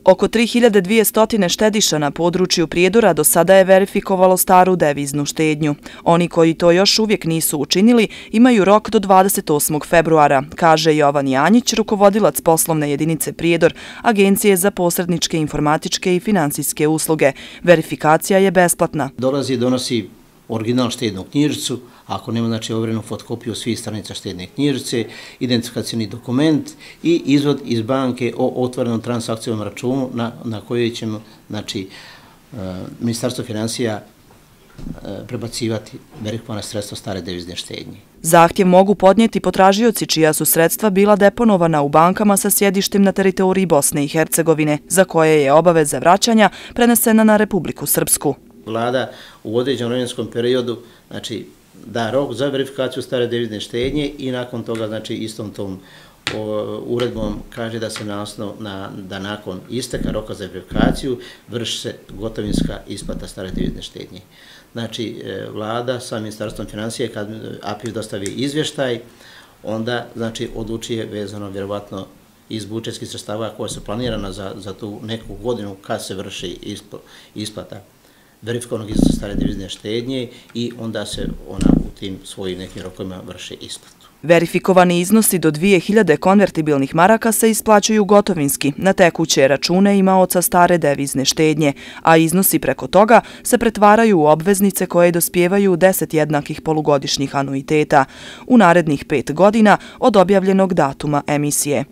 Oko 3200 štediša na području Prijedora do sada je verifikovalo staru deviznu štednju. Oni koji to još uvijek nisu učinili imaju rok do 28. februara, kaže Jovan Janjić, rukovodilac poslovne jedinice Prijedor, Agencije za posredničke informatičke i finansijske usluge. Verifikacija je besplatna. Donosi original štednu knjižicu, ako nema znači overenu fotokopiju svih stranica štedne knjižice, identifikacijni dokument i izvod iz banke o otvorenom transakcijnom računu na kojoj ćemo znači Ministarstvo financija prebacivati verifikovana sredstva stare devizne štednje. Zahtjev mogu podnijeti potražioci čija su sredstva bila deponovana u bankama sa sjedištem na teritoriji Bosne i Hercegovine, za koje je obaveza vraćanja prenesena na Republiku Srpsku. Vlada u određenom vremenskom periodu znači da rok za verifikaciju stare devizne štednje i nakon toga znači istom tom uredbom kaže da se da nakon isteka roka za verifikaciju vrši se gotovinska isplata stare devizne štednje. Znači Vlada sa Ministarstvom financija kad APIF dostavi izvještaj, onda znači odlučuje vezano vjerovatno iz budžetskih sredstava koja su planirana za tu neku godinu kad se vrši isplata verifikovanog iznosa stare devizne štednje i onda se ona u tim svojim nekim rokovima vrši isplatu. Verifikovani iznosi do 2000 konvertibilnih maraka se isplaćuju gotovinski na tekuće račune imaoca stare devizne štednje, a iznosi preko toga se pretvaraju u obveznice koje dospijevaju u 10 jednakih polugodišnjih anuiteta u narednih 5 godina od objavljenog datuma emisije.